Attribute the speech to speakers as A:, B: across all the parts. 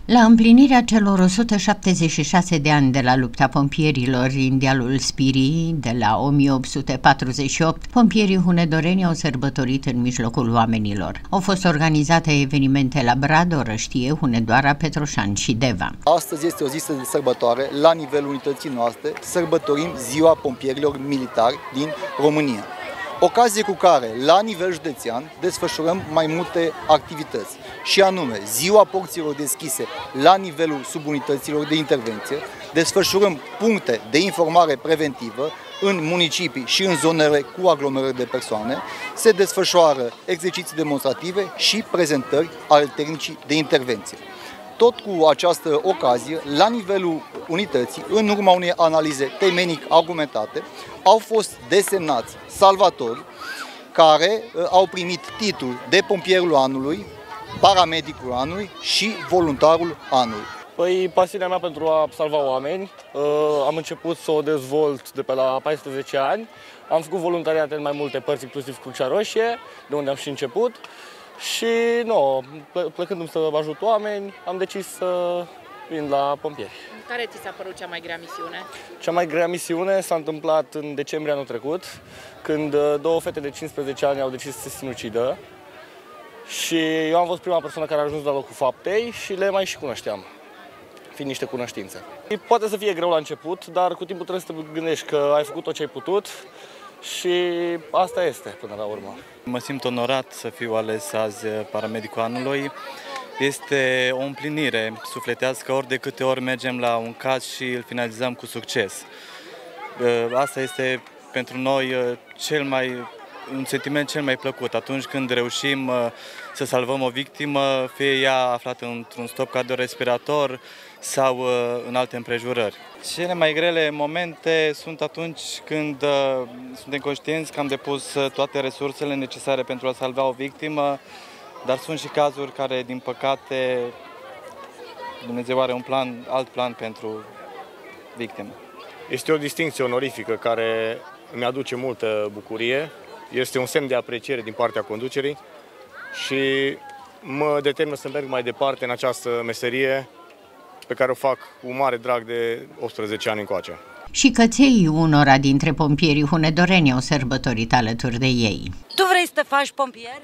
A: La împlinirea celor 176 de ani de la lupta pompierilor din dealul Spirii, de la 1848, pompierii hunedoreni au sărbătorit în mijlocul oamenilor. Au fost organizate evenimente la Brad, Orăștie, Hunedoara, Petroșani și Deva.
B: Astăzi este o zi de sărbătoare la nivelul unității noastre, sărbătorim Ziua Pompierilor Militari din România. Ocazie cu care, la nivel județean, desfășurăm mai multe activități, și anume Ziua Porților Deschise la nivelul subunităților de intervenție, desfășurăm puncte de informare preventivă în municipii și în zonele cu aglomerări de persoane, se desfășoară exerciții demonstrative și prezentări ale tehnicii de intervenție. Tot cu această ocazie, la nivelul unității, în urma unei analize temenic argumentate, au fost desemnați salvatori care au primit titlul de pompierul anului, paramedicul anului și voluntarul anului.
C: Păi, pasiunea mea pentru a salva oameni, am început să o dezvolt de pe la 14 ani. Am făcut voluntariat în mai multe părți, inclusiv Crucea Roșie, de unde am și început. Și, plecându-mi să ajut oameni, am decis să vin la pompieri.
D: Care ți s-a părut cea mai grea misiune?
C: Cea mai grea misiune s-a întâmplat în decembrie anul trecut, când două fete de 15 ani au decis să se sinucidă. Și eu am fost prima persoană care a ajuns la locul faptei și le mai și cunoșteam, fiind niște cunoștințe. Poate să fie greu la început, dar cu timpul trebuie să te gândești că ai făcut tot ce ai putut și asta este până la urmă.
E: Mă simt onorat să fiu ales azi paramedicul anului. Este o împlinire sufletească ori de câte ori mergem la un caz și îl finalizăm cu succes. Asta este pentru noi un sentiment cel mai plăcut atunci când reușim să salvăm o victimă, fie ea aflată într-un stop cardiorespirator sau în alte împrejurări. Cele mai grele momente sunt atunci când suntem conștienți că am depus toate resursele necesare pentru a salva o victimă, dar sunt și cazuri care, din păcate, Dumnezeu are un alt plan pentru victimă.
F: Este o distincție onorifică care îmi aduce multă bucurie. Este un semn de apreciere din partea conducerii și mă determină să merg mai departe în această meserie pe care o fac cu mare drag de 18 ani încoace.
A: Și căței unora dintre pompierii hunedoreni au sărbătorit alături de ei.
G: Tu vrei să te faci pompier?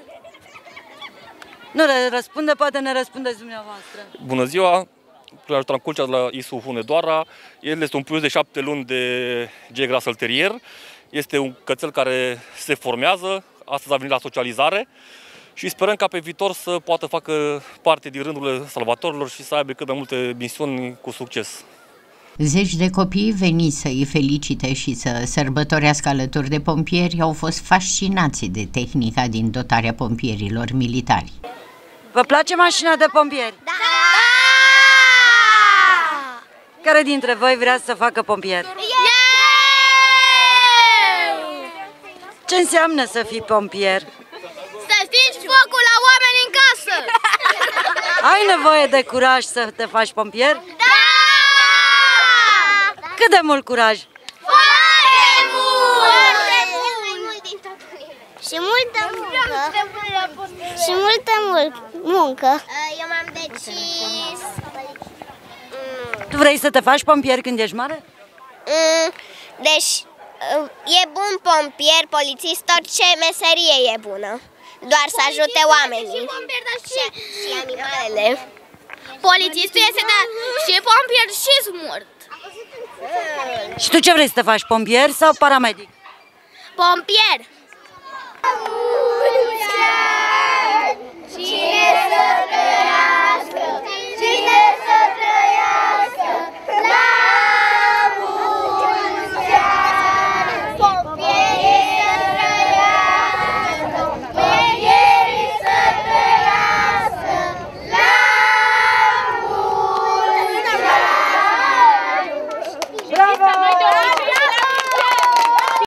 G: Nu răspunde, poate ne răspundeți dumneavoastră.
H: Bună ziua! Ajutam Culcea de la ISU Hunedoara. El este un plus de 7 luni de Jack Russell Terrier. Este un cățel care se formează, astăzi a venit la socializare și sperăm ca pe viitor să poată facă parte din rândurile salvatorilor și să aibă cât mai multe misiuni cu succes.
A: Zeci de copii veniți să îi felicite și să sărbătorească alături de pompieri au fost fascinați de tehnica din dotarea pompierilor militari.
G: Vă place mașina de pompieri?
I: Da!
G: Care dintre voi vrea să facă pompier? Ce înseamnă să fii pompier?
I: Să stingi focul la oameni în casă!
G: Ai nevoie de curaj să te faci pompier?
I: Da!
G: Cât de mult curaj?
I: Foarte mult! Și multă muncă. Și multă muncă. Eu m-am decis...
G: Tu vrei să te faci pompier când ești mare?
I: Deci, e bun pompier, polițist, orice meserie e bună. Doar să ajute oamenii. Și pompier, dar și animalele. Polițistul este și pompier și smurt.
G: Și tu ce vrei să te faci, pompier sau paramedic?
I: Pompier.